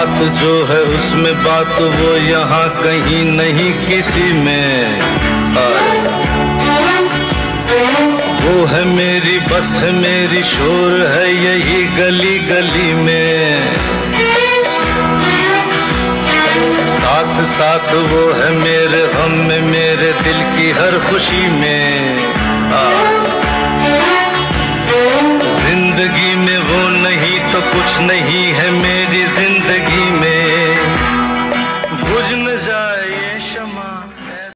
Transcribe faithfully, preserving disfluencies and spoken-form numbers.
बात जो है उसमें बात वो यहाँ कहीं नहीं किसी में। वो है मेरी बस है मेरी शोर है यही गली गली में। साथ साथ वो है मेरे गम में मेरे दिल की हर खुशी में। जिंदगी में वो नहीं तो कुछ नहीं है मेरी जिंदगी